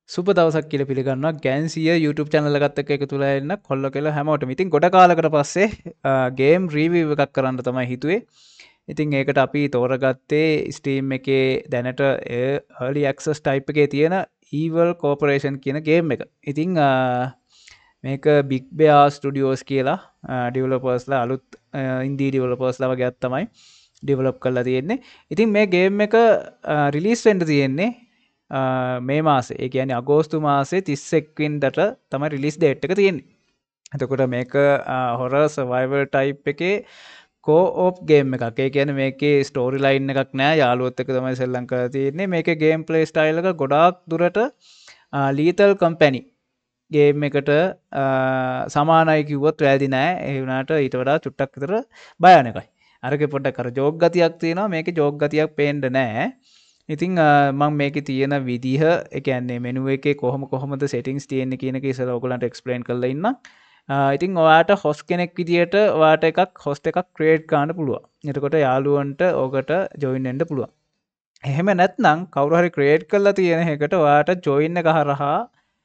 සුබ දවසක් කියලා පිළිගන්නවා ගැන්සිය YouTube channel එකත් එක්ක එකතු වෙලා ඉන්න කොල්ල කියලා හැමෝටම. ඉතින් ගොඩ කාලයකට පස්සේ ගේම් රිවිව් එකක් කරන්න තමයි හිතුවේ. ඉතින් ඒකට අපි තෝරගත්තේ Steam එකේ දැනට early access type එකේ තියෙන Evil Corporation කියන ගේම් එක. ඉතින් මේක Big Bear Studios කියලා developersලා අලුත් indie developersලා වගේ අත් තමයි develop කරලා තියෙන්නේ. ඉතින් මේ ගේම් එක release වෙන්න තියෙන්නේ මේ මාසේ. ඒ කියන්නේ අගෝස්තු මාසේ 31 වෙනිදාට තමයි release date එක තියෙන්නේ. එතකොට මේක horror survival type එකේ co-op game එකක්. ඒ කියන්නේ මේකේ story line එකක් නෑ. යාළුවොත් එක්ක තමයි සෙල්ලම් කරලා තියෙන්නේ. මේකේ gameplay style එක ගොඩාක් දුරට Lethal Company ගේම් එකට සමානයි කිව්වොත් වැරදි නෑ. ඒ වුණාට ඊට වඩා චුට්ටක් විතර භයානකයි. අරගේ පොඩ්ඩක් අර ජෝක් ගතියක් තියෙනවා. මේකේ ජෝක් ගතියක් පේන්න නෑ. ඉතින් මම මේකේ තියෙන විදිහ, ඒ කියන්නේ මෙනු එකේ කොහොමද settings තියෙන්නේ කියන එක ඉස්සෙල්ලා ඔයගලන්ට explain කරලා ඉන්නම්. ඉතින් ඔයාට host කෙනෙක් විදියට ඔයාට host එකක් create කරන්න පුළුවන්. එතකොට යාළුවන්ට ඕකට join වෙන්න පුළුවන්. එහෙම නැත්නම් කවුරු හරි create කරලා තියෙන එකට ඔයාට join එක හරහා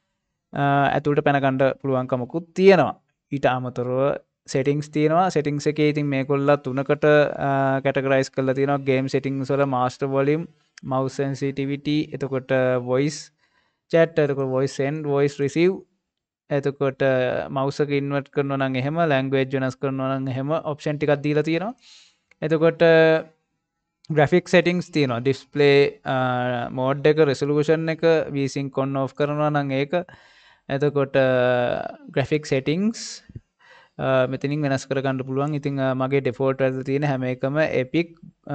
ඇතුළට පැන ගන්න පුළුවන්කමකුත් තියෙනවා. ඊට අමතරව settings තියෙනවා. settings එකේ ඉතින් මේගොල්ලෝ තුනකට categorize කරලා තියෙනවා. game settings වල master volume, mouse sensitivity, එතකොට voice chat, එතකොට voice send, voice receive, එතකොට mouse එක invert කරනවා නම් එහෙම, language වෙනස් කරනවා නම් එහෙම option ටිකක් දීලා තියෙනවා. එතකොට graphic settings තියෙනවා. display mode එක, resolution එක v-sync on off කරනවා නම් ඒක. එතකොට graphic settings මෙතනින් වෙනස් කරගන්න පුළුවන්. ඉතින් මගේ default වැඩලා තියෙන හැම එකම epic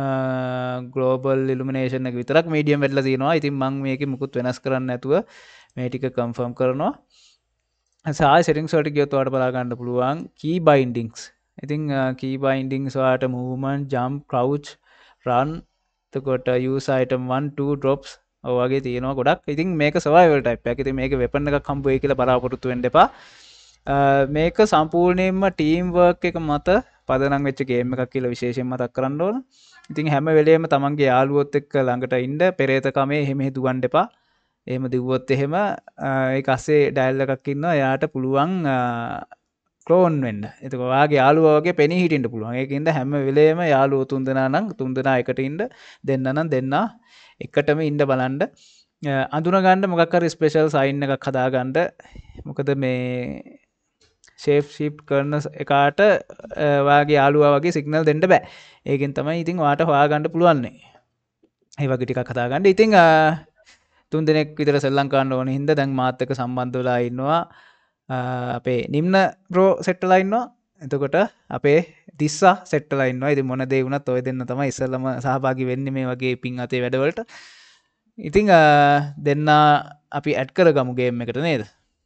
global illumination එක විතරක් medium වැඩලා තියෙනවා. ඉතින් මම මේකේ මුකුත් වෙනස් කරන්න නැතුව මේ ටික confirm කරනවා. සාය settings වලට ගියොත් ඔයාලට බලා ගන්න පුළුවන් key bindings. ඉතින් key bindings ඔයාලට movement, jump, crouch, run, එතකොට use item 1 2 drops ඔය වගේ තියෙනවා ගොඩක්. ඉතින් මේක survival type එකක්. ඉතින් මේකේ weapon එකක් හම්බ වෙයි කියලා බලාපොරොත්තු වෙන්න එපා. මේක සම්පූර්ණයෙන්ම ටීම් වර්ක් එක මත පදනම් වෙච්ච ගේම් එකක් කියලා විශේෂයෙන් මතක් කරන්න ඕන. ඉතින් හැම වෙලේම තමන්ගේ යාළුවොත් එක්ක ළඟට ඉන්න, පෙරේත කමේ එහෙම දුවන්න එපා. එහෙම දිව්වොත් එහෙම ඒක අස්සේ ඩයල් එකක් ඉන්නවා. එයාට පුළුවන් ක්ලෝන් වෙන්න. එතකොට ඔයාගේ යාළුවා වගේ පෙනී හිටින්න පුළුවන්. ඒකින්ද හැම වෙලේම යාළුවෝ තුන්දෙනා නම් තුන්දෙනා එකට ඉන්න, දෙන්නා නම් දෙන්නා එකටම ඉන්න බලන්න. අඳුන ගන්න මොකක් හරි ස්පෙෂල් සයින් එකක් හදා ගන්න. මොකද මේ ෂේප් ෂිෆ්ට් කරන එකාට ඔයාගේ යාළුවා වගේ සිග්නල් දෙන්න බෑ. ඒකෙන් තමයි ඉතින් ඔයාට හොයාගන්න පුළුවන්. ඒ වගේ ටිකක් හදා ගන්න. ඉතින් තුන් දෙනෙක් විතර සෙල්ලම් කරන්න ඕන හින්දා දැන් මාත් එක්ක සම්බන්ධ වෙලා ඉන්නවා අපේ නිම්න බ්‍රෝ සෙට් වෙලා ඉන්නවා. එතකොට අපේ දිස්සා සෙට් වෙලා ඉන්නවා. ඉතින් මොන දේ වුණත් ඔය දෙන්න තමයි ඉස්සෙල්ලම සහභාගී වෙන්නේ මේ වගේ පින් අතේ වැඩවලට. ඉතින් දෙන්න අපි ඇඩ් කරගමු ගේම් එකට නේද?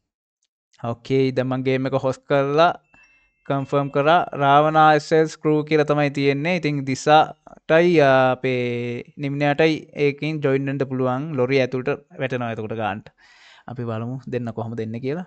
ඕකේ, දැන් මම ගේම් එක හොස්ට් කරලා කන්ෆර්ම් කරා. රාවනා SL's crew කියලා තමයි තියෙන්නේ. ඉතින් දිසාටයි අපේ නිම්නයටයි ඒකෙන් ජොයින් වෙන්න පුළුවන්. ලොරිය ඇතුළට වැටෙනවා එතකොට ගන්නට. අපි බලමු දෙන්න කොහොමද එන්නේ කියලා.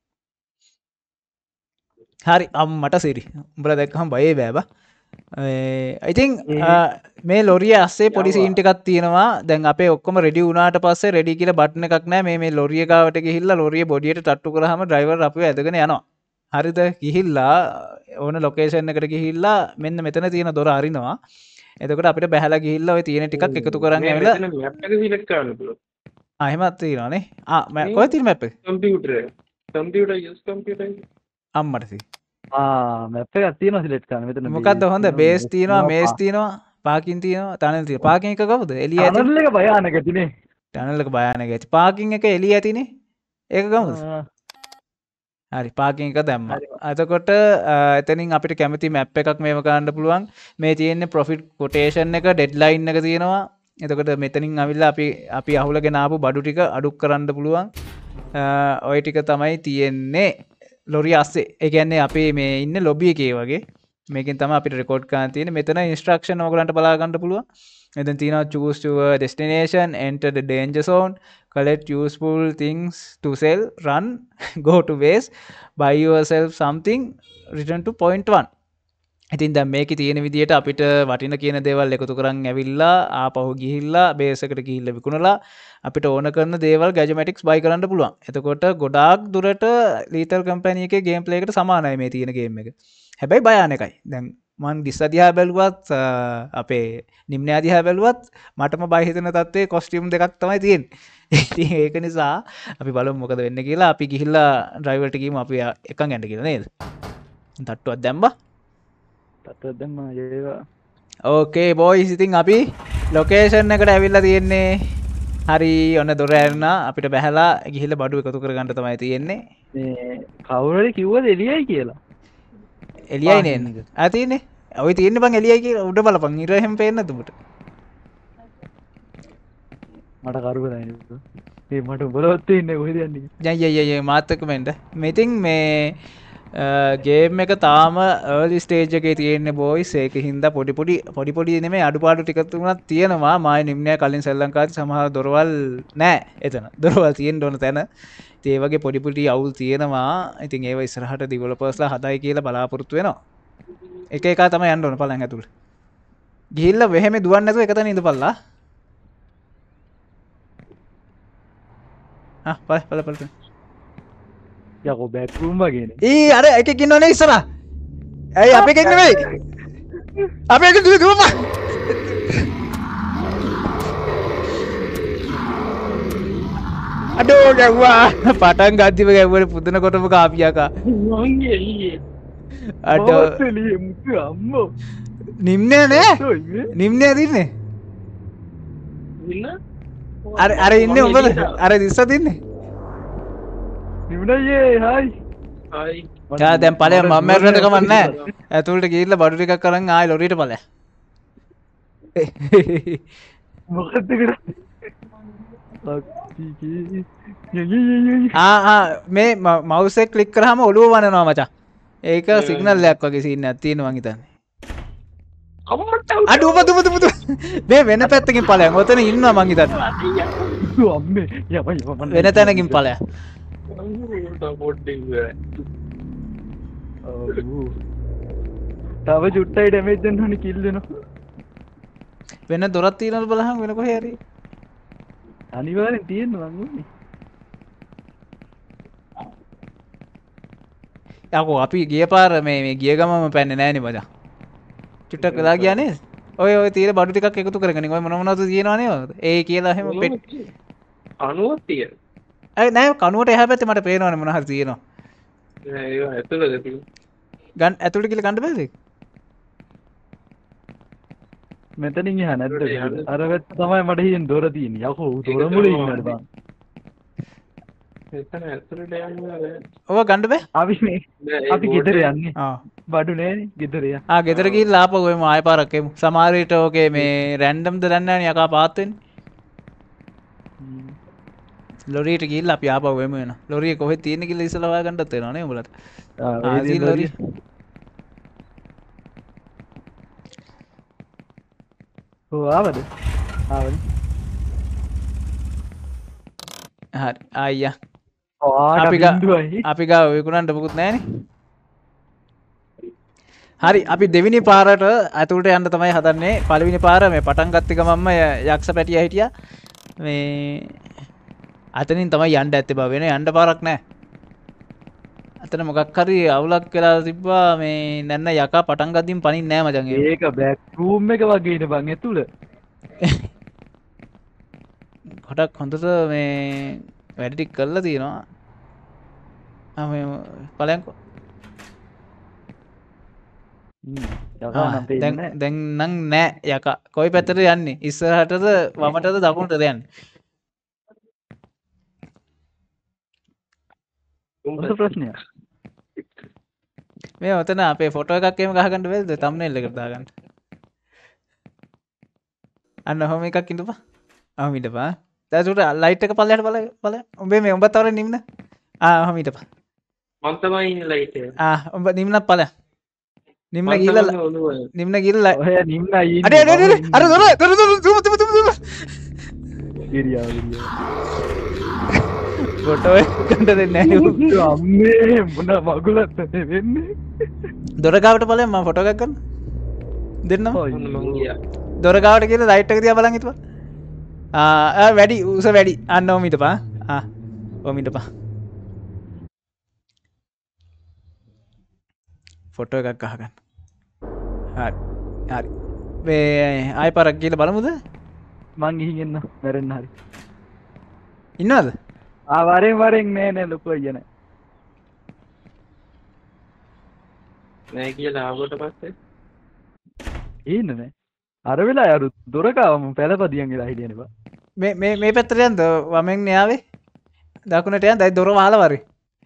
හරි අම්මට සිරි. උඹලා දැක්කම බයේ බෑ බා. ඉතින් මේ ලොරිය අස්සේ පොඩි සීන් ටිකක් තියෙනවා. දැන් අපේ ඔක්කොම රෙඩි වුණාට පස්සේ රෙඩි කියලා බටන් එකක් නැහැ. මේ ලොරිය ගාවට ගිහිල්ලා ලොරිය බොඩියට තට්ටු කරාම ඩ්‍රයිවර් අපිව ඇදගෙන යනවා. හරිද? ගිහිල්ලා ඕන ලොකේෂන් එකට ගිහිල්ලා මෙන්න මෙතන තියෙන දොර අරිනවා. එතකොට අපිට බහැලා ගිහිල්ලා ওই තියෙන ටිකක් එකතු කරන් ඇවිල්ලා මෙතන මැප් එක සිලෙක්ට් කරන්න පුළුවන්. එහෙමත් තියෙනවානේ. කොහෙද තියෙන මැප් එක? Computer yes computer. අම්මට සී. මැප් එකක් තියෙනවා සිලෙක්ට් කරන්න. මෙතන මොකද්ද හොඳ? බේස් තියෙනවා, මේස් තියෙනවා, පාකින් තියෙනවා, ටනල් තියෙනවා. පාකින් එක කවුද? එළිය ඇති. ටනල් එක භයානක ඇතිනේ. ටනල් එක භයානක ඇති. පාකින් එක එළිය ඇතිනේ. ඒක ගමුද? හරි පාකින් එක දැම්මා. එතකොට එතනින් අපිට කැමති මැප් එකක් මේව ගන්න පුළුවන්. මේ තියෙන්නේ ප්‍රොෆිට් කොටේෂන් එක, ඩෙඩ්ලයින් එක තියෙනවා. එතකොට මෙතනින් අවිල්ලා අපි අහුලගෙන ආපු බඩු ටික අඩු කරන්න පුළුවන්. ඔය ටික තමයි තියෙන්නේ ලොරිය අස්සේ. ඒ කියන්නේ අපි මේ ඉන්නේ ලොබි එකේ වගේ. මේකෙන් තමයි අපිට රෙකෝඩ් කරන්න තියෙන්නේ. මෙතන ඉන්ස්ට්‍රක්ෂන් ඔයගලන්ට බලා ගන්න පුළුවන්. මෙතන තියෙනවා choose your destination, enter the danger zone, collect useful things to sell, run, go to base, buy yourself something, return to point 1. ඉතින් දැන් මේකේ තියෙන විදිහට අපිට වටින කියන දේවල් එකතු කරන් ඇවිල්ලා ආපහු ගිහිල්ලා බේස් එකට ගිහිල්ලා විකුණලා අපිට ඕන කරන දේවල් ගැජමැටික්ස් බයි කරන්න පුළුවන්. එතකොට ගොඩාක් දුරට ලීතල් කම්පැනි එකේ ගේම් ප්ලේ එකට සමානයි මේ තියෙන ගේම් එක. හැබැයි භයානකයි. දැන් මං දිස්ස දිහා බැලුවත් අපේ නිම්නය දිහා බැලුවත් මටම බය හිතෙන තත්ත්වයේ කොස්ටියුම් දෙකක් තමයි තියෙන්නේ. ඉතින් ඒක නිසා අපි බලමු මොකද වෙන්නේ කියලා. අපි ගිහිල්ලා ඩ්‍රයිවර්ට ගිහමු අපි එකන් යන්න කියලා නේද? තට්ටුවක් දැම්මා. තත්ත්වයක් දැම්මා ඒවා. ඕකේ බෝයිස් ඉතින් අපි ලොකේෂන් එකට ඇවිල්ලා තියෙන්නේ. හරි ඔන්න දොර ඇරලා අපිට බැහැලා ගිහිල්ලා බඩු එකතු කරගන්න තමයි තියෙන්නේ. මේ කවුරු හරි කිව්වද එළියයි කියලා? එළියයි නේද? තියෙන්නේ. ඔය තියෙන්නේ බං එළියයි කියලා උඩ බලපන්. ඉර එහෙම පේන්නේ නැද්ද උඹට? මට කරුව නැහැ. මේ මට බලවත් ඉන්නේ කොහෙද යන්නේ? යයි මාත් එක්කම එන්න. මේ ඉතින් මේ ගේම් එක තාම early stage එකේ තියෙන්නේ boys. ඒක හින්දා පොඩි නෙමෙයි අඩුපාඩු ටිකක් තුනක් තියෙනවා. මායි නිම්නය කලින් ශ්‍රී ලංකාවේ සමහර දොරවල් නැහැ එතන. දොරවල් තියෙන්න ඕන තැන. ඉතින් ඒ වගේ පොඩි අවුල් තියෙනවා. ඉතින් ඒව ඉස්සරහට developers-ලා හදයි කියලා බලාපොරොත්තු වෙනවා. එක එක තමයි යන්න ඕන පලයන් ඇතුළේ. ගිහිල්ලා වෙහෙම දුවන්නේ නැතුව එක තැන ඉඳපල්ලා. පල යකෝ බෑක් රූම් වගේනේ. අර එකෙක් ඉන්නවනේ ඉස්සරහ. ඇයි අපේ එකෙක් නෙමෙයි. අපේ එකෙක් දුවපන්. අඩෝ ගැව්වා. පටන් ගද්දිම ගැව්වනේ පුදුන කොටම කාපියකා. මංගේ ඊයේ අඩෝ එළියේ මුතු අම්මෝ. නිම්නය නෑ. නිම්නය දින්නේ. ඉන්න අර ඉන්නේ උඹද? අර දිස්සද ඉන්නේ? නිමුණයේ හයි. හයි යා දැන් ඵලයන් මම මැරුණට කමක් නැහැ. ඇතුළට ගිහිල්ලා බඩු ටිකක් අරන් ආයෙ ලොරියට ඵලයන්. මොකද්ද කරන්නේ? මේ මවුස් එක ක්ලික් කරාම ඔළුව වනනවා මචං. ඒක සිග්නල් එකක් වගේ සීන් එකක් තියෙනවා මං හිතන්නේ. අඩු ඔබ මේ වෙන පැත්තකින් ඵලයන්. ඔතන ඉන්නවා මං හිතන්නේ. අම්මේ යපයි වෙන තැනකින් ඵලයන්. තව චුට්ටයි ඩැමේජ් දෙන්න ඕනේ කිල් වෙනවා. වෙන දොරක් තියෙනවද බලහන් වෙන කොහේ හරි. අනිවාර්යෙන් තියෙනවා මං උන්නේ. යකෝ අපි ගිය පාර මේ ගිය ගමම පැන්නේ නෑනේ මචං. චුට්ටක් වෙලා ගියා නේද? ඔය තියෙන බඩු ටිකක් එකතු කරගෙන ඔය මොනවද තියෙනවනේ. ඒ කියලා එහෙම පෙට් 90ක් තියෙන. නෑ කනුවට එහා පැත්තේ මට පේනවනේ මොන හරි තියෙනවා. නෑ ඒක ඇතුළද තියෙන. ගන් ඇතුළට කියලා ගන්න බෑද ඒක? මෙතනින් එහා නැද්ද? අර පැත්ත තමයි මට හිතෙන් දොර තියෙන්නේ. යකෝ දොර මුලේ ඉන්නද බං. එතන ඇතුළට යන්න බෑ. ඔව ගන්න බෑ? අපි ගෙදර යන්නේ. බඩු නෑනේ ගෙදර යන්න. ගෙදර ගිහිල්ලා ආපහු එමු ආයෙ පාරක් එමු. සමහර විට ඕකේ මේ රැන්ඩම්ද දන්නේ නැහැ යකා පාත් වෙන්නේ. ලොරියට ගිහිල්ලා අපි ආපහු එමු වෙනවා. ලොරිය කොහෙද තියෙන්නේ කියලා ඉස්සලා හොයාගන්නත් වෙනවා නේ උඹලට. තියෙන ලොරිය. ආවද? හරි අයියා. අපි අපි ගාව විකුණන්න මොකුත් නැහනේ. හරි අපි දෙවෙනි පාරට ඇතුළට යන්න තමයි හදන්නේ. පළවෙනි පාර මේ පටන් ගත්ත ගමන්ම යක්ෂ පැටියා හිටියා. මේ අතනින් තමයි යන්න ඇත්තේ බා වෙන යන්න පාරක් නැහැ. අතන මොකක් හරි අවුලක් වෙලා තිබ්බා මේ නැන්න යකා පටන් ගද්දිම පනින්නේ නැහැ මචං. ඒක බෑක් රූම් එක වගේ නේ බං ඇතුළ. කොටක් හොඳට මේ වැඩ ටික කරලා තියෙනවා. මේ පලයන්කෝ. දැන් නම් නෑ යකා. කොයි පැත්තට යන්නේ? ඉස්සරහටද වමටද දකුණටද යන්නේ? මොකද ප්‍රශ්නය? මේ ඔතන අපේ ෆොටෝ එකක් එහෙම ගහගන්න බැරිද? තම්බ්නේල් එකට දාගන්න. අන්න ඔහොම එකක් ඉඳපන්. අහම ඉඳපන්. දැන් උඩ ලයිට් එක පල්ලයට බලන්න. උඹේ මේ උඹත් තවර නිම්න. ඔහොම ඉඳපන්. මම තමයි ඉන්නේ ලයිට් එක. උඹ නිම්නක් පල්ල. නිම්න ගිහලා නිම්න ගිහලා ඔය නිම්නයි ඉන්නේ. අර දොර දුම ගිරියා ෆොටෝ එකකට දෙන්නේ නැහැ අම්මේ මොන මගුලක්ද වෙන්නේ දොර ගාවට බලන්න මම ෆොටෝ එකක් ගන්න දෙන්නම් ඔන්න මං ගියා. දොර ගාවට කියලා ලයිට් එක දිහා බලන් හිටපන් වැඩි උස වැඩි අන්න ඕම හිටපන් ඕම හිටපන් ෆොටෝ එකක් අහගන්න හරි හරි මේ ආයි පාරක් ගිහලා බලමුද මං ගිහින් එන්න මැරෙන්න හරි ඉන්නවද වරෙන් නෑ ලොකු අයියන නෑ කියලා ආවට පස්සේ ඉන්න නෑ අර වෙලා අර දොරකාවම පැලපදියන් වෙලා හිටියනවා මේ පැත්තට යන්ද වමෙන් න්යාවේ දකුණට යන් දැයි දොර වහලා වරේ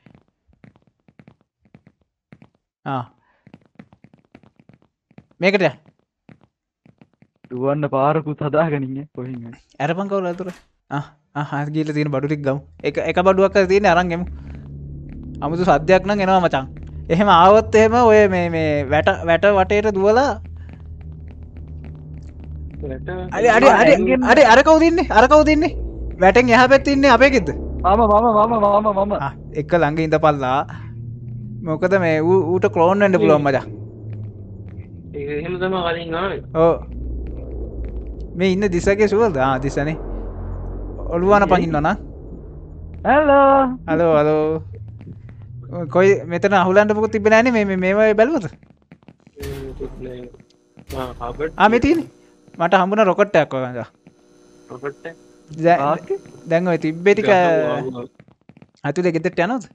මේකට යන්න දුවන්න පාරකුත් හදාගනින්න කොහින් ඇරපන් කවුරු අතුර ගීල තියෙන බඩු ටික ගමු එක බඩුවක් තියෙන අරන් ගෙමු අමුතු සද්දයක් නම් එනවා මචං එහෙම ආවොත් එහෙම ඔය මේ වැට වටේට දුවලා අඩ අර කවුද ඉන්නේ වැටෙන් එහා පැත්තේ ඉන්නේ අපේකෙද්ද මම එක ළඟ ඉඳපල්ලා මොකද මේ ඌට ක්ලෝන් වෙන්න පුළුවන් මචං ඒක එහෙම තමයි කලින් ආවේ. ඔව් මේ ඉන්න දිසගේ සුවල්ද දිසනේ ඔළුවාන පහින්නවන හලෝ කොයි මෙතන අහුලන්ට පුකුත් තිබෙන ෑන මේවා බැලුවද මෙතින මට හම්බුන රොකොට්ටයක් වගද දැන් ඔය තිබ්බෙටික අතුල ගෙතට යනොද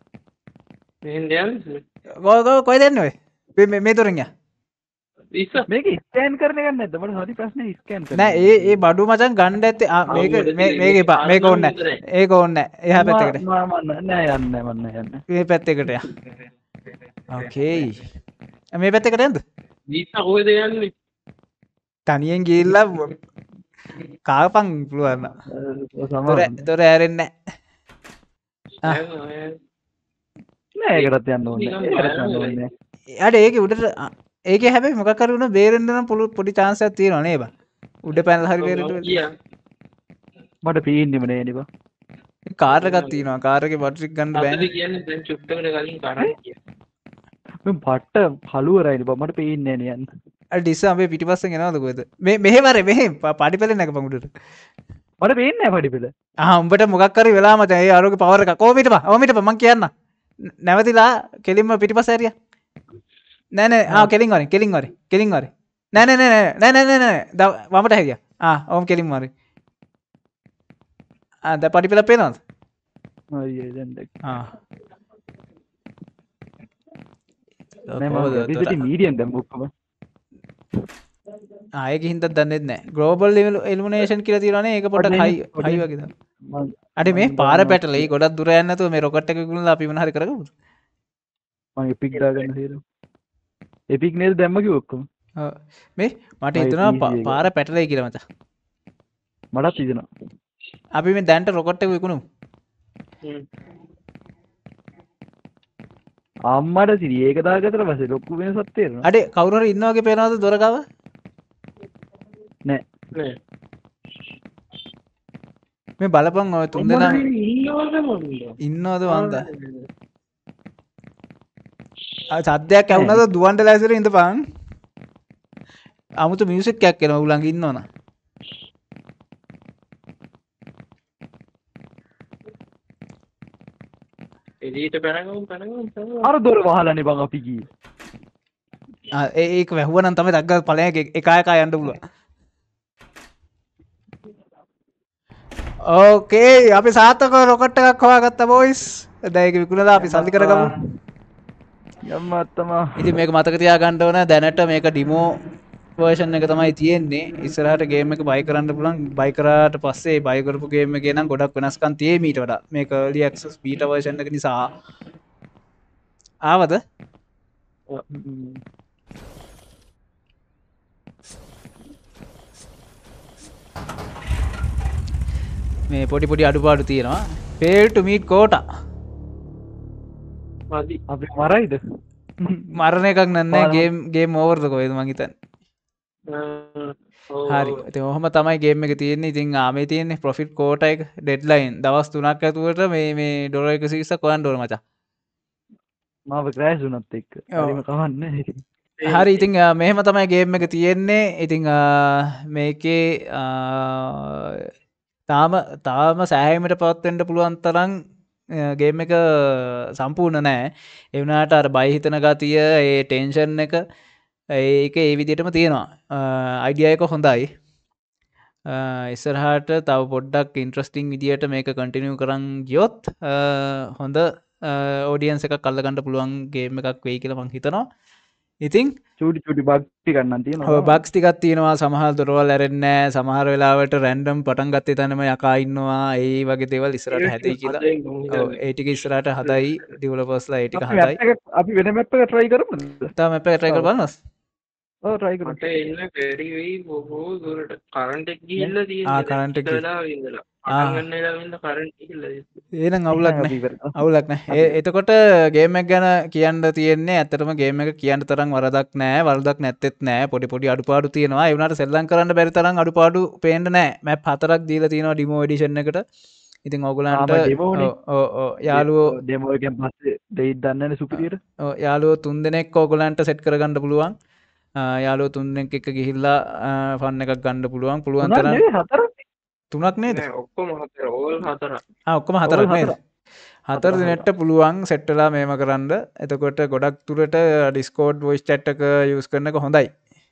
කොයි දෙන්න ඔය මේ තුරෙන්ය මේක ස්කෑන් කරන ගන්න ඇත මට හරි ප්‍රශ්න ස්කෑන් නෑ ඒ බඩු මචන් ගණ්ඩ ඇත්තේ මේක එපා මේක ඔන්න ඒක ඔන්න එහ පැත්තකට නෑ යන්න යන්න මේ පැත්තකට ය ඕකේ මේ පැත්තකට ඇද කොහෙද යන්නේ තනියෙන් ගිල්ල කාපං පුළුවන්න තොර ඇරෙන්න නෑකරත් යන්න ඕන්න අඩ ඒක උඩට ඒක හැබයි මොකරුණ බේරෙන්න්න පුළු පොඩි චාන්සයක් තිය නේබ උඩ පැල් හරි බේරට මට පීන්නිම නේනිබ කාරගත්තිනවා කාරක බට්‍රික් ගන්න බැ කියන්න චුට්ට කලින් කර පට්ට පලුවරයිනි බමට පේන්නේ නියන්න ඩිස අපේ පිටිපස්ස ගෙනවදකොද මෙහෙවර මෙහෙ පඩි පෙල නැක පමුට මට පේන්න පඩි පෙළ උඹට මොක්කර වෙලාමට ඒ අරුග පවරක කෝමිට ඕමිට මං කියන්න නැවතිලා කෙලින්ම පිටිපසෑරිය නෑ කෙලින් වර කෙලින් වර කෙලින් වර නෑනෑ වමට හැදිය ඕම් කෙලින් වර ද පඩි පෙල පේනවද මීඩියන් දැම් ොක්කම ආයක හින්ත දන්නෙත් නෑ ග්‍රෝබල් එල්මනේෂන් කියල තිරනේ එක පොට හයි වගේ අඩ මේ පාර පැටලේ ගොඩක් දුර යන්නතු මේ රොකට්ක ගුල අපිම හරි කරග මගේ පික්දාගන්න සේර එපික් නේද දැම්මකි ඔක්කොම මේ මට හිතනවා පාර පැටලයි කියල මච මටත් තිදෙන අපි මේ දැන්ට රොකොට්ට විකුණු අම්මට සිරි ඒක දාගතර පස ලොක්කු වෙන සත්තේර අඩේ කවුර ඉන්නවාගේ පේනවාද දොරකාව නෑ මේ බලපන් ඔය තුන් දෙනා ඉන්නවද වන්ද සද්‍යයක් ඇවුනද දුවන්ට ලැසිර ඉඳ පන් අමුතු මියසික් එකක් එනවා උලඟ ඉන්නවන එලීට පැනගම් අර දොර වහලනේ බං අපි ගියේ ඒක වැැහුවනන් තම දක්ග පලය එකයකා යන්න පුල ඕකේ අපි සාතක රොකට්ට එකක් හවා ගත්ත බෝයිස් දැයක විකුණලා අපි සල්ලි කරගමු යම්මත්තම ඉති මේක මතකතියා ගණ්ඩ ඕන දැනට මේක ඩිමෝ වර්ෂන් එක තමයි තියෙන්නේ ඉස්සරහට ගේම එක බයි කරන්න පුළන් බයිකරට පස්සේ බයිකරපු ගේම ගෙනම් ගොඩක් වෙනස්කන් තිය මීට වඩා මේ කලියක්ස් පීට වර්ෂන් එක නිසා ආවද මේ පොඩි පොඩි අඩුපාඩු තියෙනවා පේල්ට මීට් කෝට අපි මරයිද මරණ එකක් නන්න ගේ මෝවර්ද කොයද මහිතන් හරි ඉතින් ඔහොම තමයි ගේම් එක තියෙන්නේ. ඉතින් මේ තියෙන්නේ ප්‍රොෆිට් කෝටා එක ඩෙඩ්ලයින් දවස් 3ක් ඇතුළත මේ ඩොලර් 120ක් හොයන්න ඕන මචං. මාව ක්‍රෑෂ් වුණත් එක්ක හරිම කවන්නේ හරි ඉතින් මෙහෙම තමයි ගේම් එක තියෙන්නේ. ඉතින් මේකේ තාම සෑහීමට පත්වෙන්න පුළුවන් තරම් ගේම් එක සම්පූර්ණ නෑ. ඒ වුණාට අර බය හිතන ගතිය, ඒ ටෙන්ෂන් එක ඒක ඒ විදිහටම තියෙනවා. අයිඩියා එක හොඳයි. ඉස්සරහට තව පොඩ්ඩක් ඉන්ට්‍රස්ටිං විදියට මේක කන්ටිනියු කරන් ගියොත් හොඳ ඔඩියන්ස් එකක් අල්ලගන්න පුළුවන් ගේම් එකක් වෙයි කියලා මං හිතනවා. ඉතින් චූටි බක්ටි කන්නන් තියෙනවා බක්ස් ටිකක් තියෙනවා. සමහර දොරවල් ඇරෙන්නේ නැහැ. සමහර වෙලාවට රැන්ඩම් පටන් ගත්තේ තැනම යකා ඉන්නවා. ඒ වගේ දේවල් ඉස්සරහට හැදෙයි කියලා. ඔව් ඒ ටික ඉස්සරහට හදයි ඩෙවලොපර්ස්ලා ඒ ටික හදයි. අපි වෙන මැප් එක try කරමුද? තාම මැප් එක try කරලා බලන්නස්. ඔව් try කරමු. මට එන්න බැරි වෙයි බොහෝ දුරට කරන්ට් එක ගිහිල්ලා තියෙන්නේ. කරන්ට් එක වෙලාවෙ ඉඳලා. පටන් ගන්න වෙලාවෙ ඉඳලා කරන්ට් එක ගිහිල්ලා තියෙන්නේ. එහෙනම් අවුලක් නැහැ. එතකොට ගේම් එක ගැන කියන්න තියෙන්නේ ඇත්තටම ගේම් එක කියන්න තරම් වරදක් නැහැ. වරදක් නැත්තේත් නැහැ. පොඩි අඩුපාඩු තියෙනවා. ඒ වුණාට සෙල්ලම් කරන්න බැරි තරම් අඩුපාඩු පේන්න නැහැ. මැප් 4ක් දීලා තියෙනවා ඩිමෝ එඩිෂන් එකට. ඉතින් ඕගොල්ලන්ට යාළුවෝ ඩෙමෝ එකෙන් පස්සේ දෙයින් දන්නේ නැහැ සුපිරියට. ඔව් යාළුවෝ 3 දෙනෙක් ඕගොල්ලන්ට සෙට් කරගන්න පුළුවන්. යාළුවෝ 3 දෙනෙක් එක්ක ගිහිල්ලා ෆන් එකක් ගන්න පුළුවන්. පුළුවන් තරම් 3ක් නේද? ඔක්කොම හතර ඕල් හතරක්. ඔක්කොම 4ක් නේද? 4 දිනෙට පුළුවන් සෙට් වෙලා මේම කරන්න. එතකොට ගොඩක් දුරට Discord voice chat එක යූස් කරන එක හොඳයි.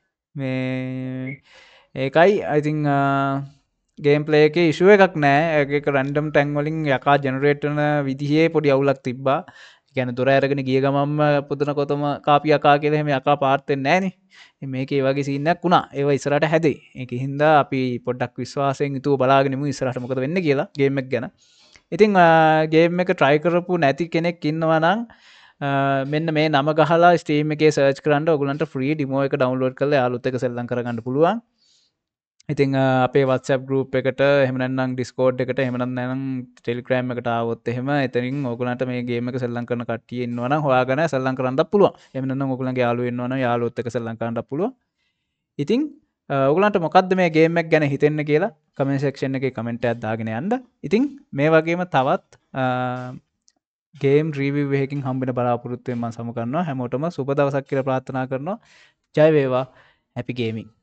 මේ ඒකයි I think ගේම් ප්ලේ එකේ ඉෂුව එකක් නෑ. ඒක රැන්ඩම් ටැන් වලින් යකා ජෙනරේට් කරන විදිහේ පොඩි අවුලක් තිබ්බා. ඒ කියන්නේ දොර අරගෙන ගිය ගමන්ම පුදුන කොතම කාපි යකා කියලා එහෙම යකා පාත් වෙන්නේ නෑනේ. මේකේ වගේ සීන් එකක් වුණා. ඒව ඉස්සරහට හැදෙයි. ඒකින් හින්දා අපි පොඩ්ඩක් විශ්වාසයෙන් යුතුව බලාගෙන ඉමු ඉස්සරහට මොකද වෙන්නේ කියලා ගේම් එක ගැන. ඉතින් ගේම් එක try කරපු නැති කෙනෙක් ඉන්නවා නම් මෙන්න මේ නම ගහලා Steam එකේ search කරන්න ඔයගලන්ට free demo එක download කරලා යාළුවොත් එක්ක සෙල්ලම් කරගන්න පුළුවන්. ඉතින් අපේ WhatsApp group එකට එහෙම නැත්නම් Discord එකට එහෙම නැත්නම් Telegram එකට ආවොත් එහෙම එතනින් ඕගොල්ලන්ට මේ ගේම් එක සෙල්ලම් කරන කට්ටිය ඉන්නවා නම් හොයාගෙන සෙල්ලම් කරන්නත් පුළුවන්. එහෙම නැත්නම් ඕගොල්ලන්ගේ යාළුවෝ ඉන්නවා නම් යාළුවොත් එක්ක සෙල්ලම් කරන්නත් පුළුවන්. ඉතින් ඕගොල්ලන්ට මොකද්ද මේ ගේම් එක ගැන හිතෙන්නේ කියලා comment section එකේ comment එකක් දාගෙන යන්න. ඉතින් මේ වගේම තවත් ගේම් රිවිව් එකකින් හම්බෙන බලාපොරොත්තු වෙන මම සමු කරනවා. හැමෝටම සුබ දවසක් කියලා ප්‍රාර්ථනා කරනවා. ජය වේවා. Happy gaming.